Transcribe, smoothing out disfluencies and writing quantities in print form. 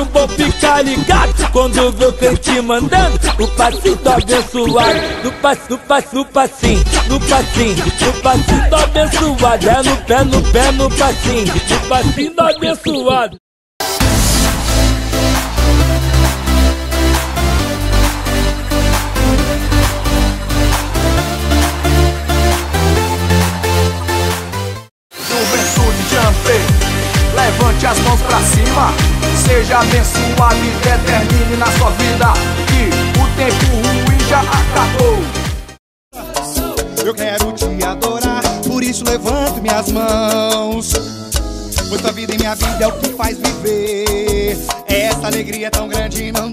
não vou ficar ligado quando vê o crente mandando o passinho do abençoado. No passinho, no passinho, no passinho, no passinho do abençoado. É no pé, no pé, no passinho do abençoado. Juventude Jumper, levante as mãos pra cima. Seja abençoado e determine na sua vida que o tempo ruim já acabou. Eu quero te adorar, por isso levanto minhas mãos, pois tua vida e minha vida é o que faz viver. Essa alegria é tão grande, não